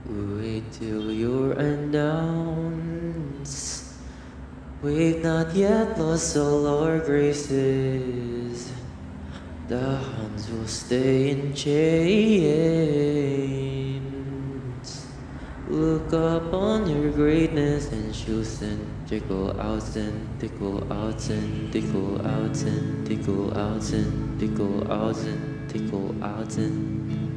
Wait till you're announced. We've not yet lost all our graces. The hounds will stay in chains. Look up on your greatness and shoot and tickle out and tickle out and tickle out and tickle out and tickle out and tickle out and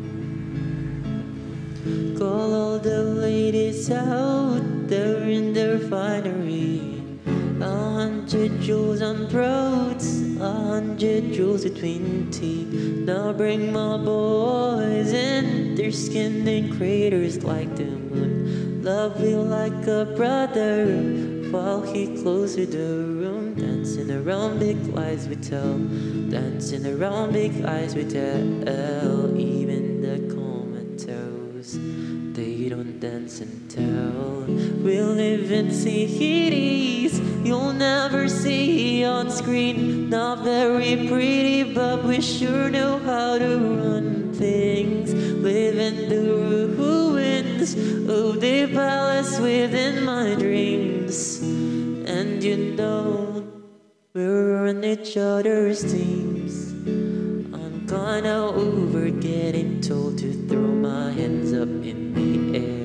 call all the ladies out there in their finery. 100 jewels on throats, 100 jewels between teeth. Now bring my boys in, their skin in craters like the moon. Love you like a brother, while he closer the room. Dancing around big lies we tell, dancing around big lies we tell. Even the comatose, they don't dance and tell. We live in cities you'll never see on screen. Not very pretty, but we sure know how to run things. Live in the ruins of the palace within my dreams. And you know we're on each other's teams. I'm kinda over getting told to throw my hands up in the air.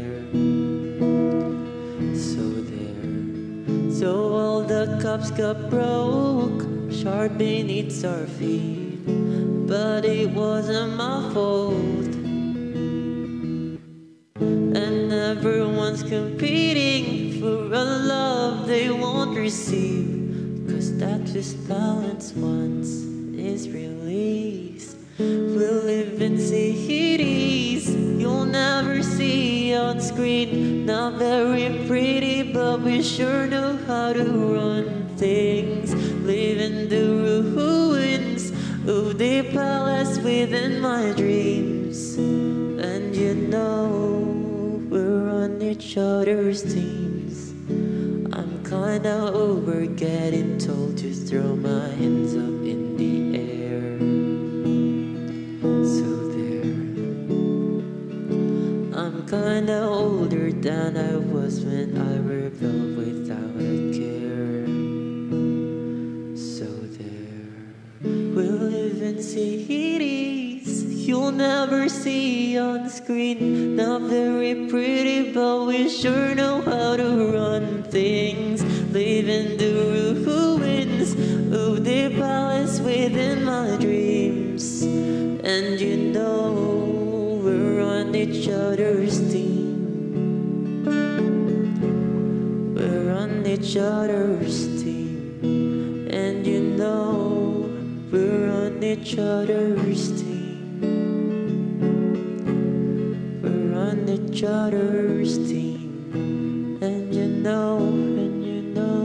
So all the cups got broke, sharp beneath our feet. But it wasn't my fault. And everyone's competing for a love they won't receive. 'Cause that twist balance once is released. We'll live in cities you'll never see on screen. Not very pretty, but we sure know how to run things. Live in the ruins of the palace within my dreams. And you know we're on each other's teams. I'm kinda over getting told to throw my hands up in the air. So there, I'm kinda older than I was when I rebelled without a care. So there, we'll live in cities you'll never see on screen. Not very pretty, but we sure know how to run things. Live in the ruins of the palace within my dreams. And you know we're on each other's team. We're on each other's team. And you know we're on each other's team. We're on each other's team. And you know, and you know.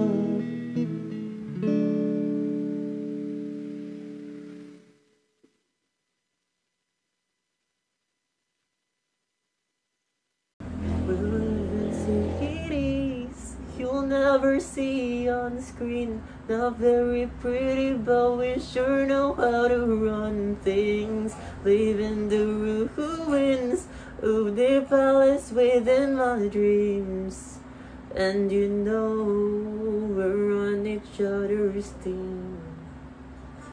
We'll live in cities you'll never see on screen. Not very pretty, but we sure know how to run things. Live in the ruins of the palace within my dreams. And you know we're on each other's team.